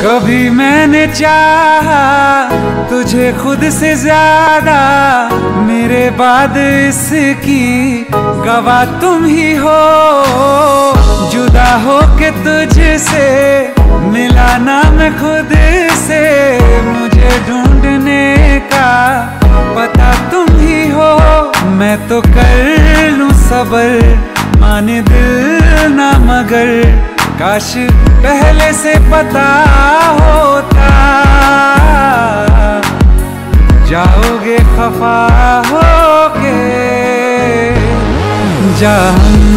कभी मैंने चाहा तुझे खुद से ज्यादा, मेरे बाद इसकी गवाह तुम ही हो। जुदा हो के तुझसे मिला ना मैं खुद से, मुझे ढूंढने का पता तुम ही हो। मैं तो कर लूं सबर, माने दिल ना मगर, काश पहले से पता होता। जाओगे खफा होके जा हम